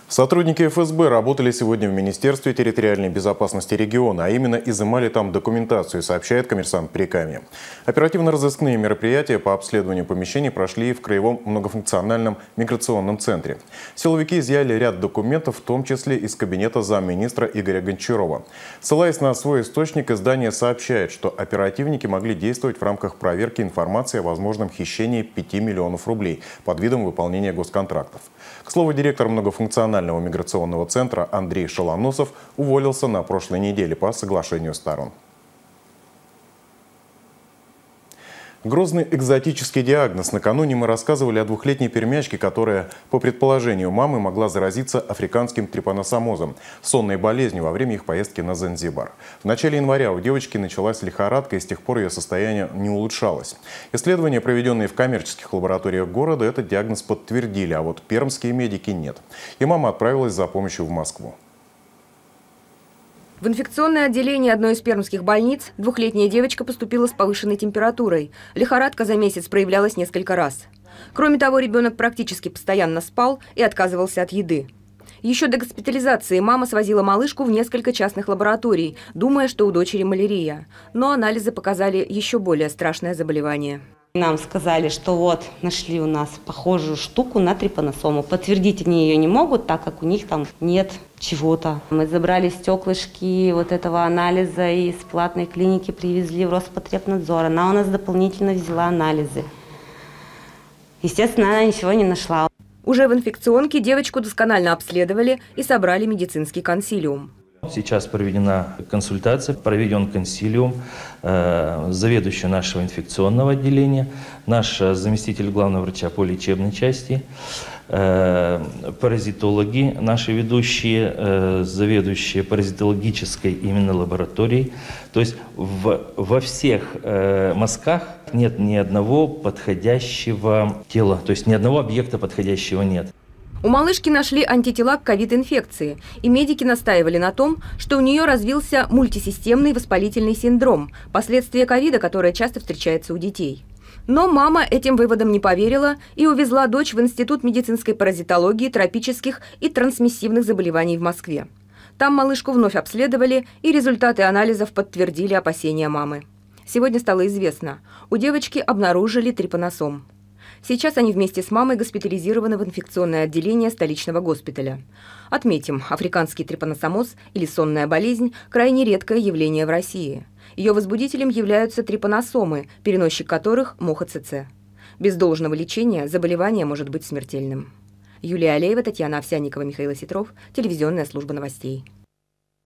Сотрудники ФСБ работали сегодня в Министерстве территориальной безопасности региона, а именно изымали там документацию, сообщает «Коммерсант» Прикамья. Оперативно-розыскные мероприятия по обследованию помещений прошли в Краевом многофункциональном миграционном центре. Силовики изъяли ряд документов, в том числе из кабинета замминистра Игоря Гончарова. Ссылаясь на свой источник, издание сообщает, что оперативники могли действовать в рамках проверки информации о возможном хищении 5 миллионов рублей под видом выполнения госконтрактов. К слову, директор многофункционального миграционного центра Андрей Шалоносов уволился на прошлой неделе по соглашению сторон. Грозный экзотический диагноз. Накануне мы рассказывали о двухлетней пермячке, которая, по предположению мамы, могла заразиться африканским трипаносомозом, сонной болезнью во время их поездки на Занзибар. В начале января у девочки началась лихорадка, и с тех пор ее состояние не улучшалось. Исследования, проведенные в коммерческих лабораториях города, этот диагноз подтвердили, а вот пермские медики нет. И мама отправилась за помощью в Москву. В инфекционное отделение одной из пермских больниц двухлетняя девочка поступила с повышенной температурой. Лихорадка за месяц проявлялась несколько раз. Кроме того, ребенок практически постоянно спал и отказывался от еды. Еще до госпитализации мама свозила малышку в несколько частных лабораторий, думая, что у дочери малярия. Но анализы показали еще более страшное заболевание. Нам сказали, что вот нашли у нас похожую штуку на трипаносому. Подтвердить они ее не могут, так как у них там нет чего-то. Мы забрали стеклышки вот этого анализа и из платной клиники привезли в Роспотребнадзор. Она у нас дополнительно взяла анализы. Естественно, она ничего не нашла. Уже в инфекционке девочку досконально обследовали и собрали медицинский консилиум. Сейчас проведена консультация, проведен консилиум, заведующий нашего инфекционного отделения, наш заместитель главного врача по лечебной части, паразитологи, наши ведущие, заведующие паразитологической именно лабораторией. То есть во всех мазках нет ни одного подходящего тела, то есть ни одного объекта подходящего нет. У малышки нашли антитела к ковид-инфекции, и медики настаивали на том, что у нее развился мультисистемный воспалительный синдром, последствия ковида, которое часто встречается у детей. Но мама этим выводам не поверила и увезла дочь в Институт медицинской паразитологии, тропических и трансмиссивных заболеваний в Москве. Там малышку вновь обследовали, и результаты анализов подтвердили опасения мамы. Сегодня стало известно, у девочки обнаружили трипаносом. Сейчас они вместе с мамой госпитализированы в инфекционное отделение столичного госпиталя. Отметим, африканский трипаносомоз или сонная болезнь – крайне редкое явление в России. Ее возбудителем являются трипаносомы, переносчик которых – муха ЦЦ. Без должного лечения заболевание может быть смертельным. Юлия Алеева, Татьяна Овсянникова, Михаил Осетров. Телевизионная служба новостей.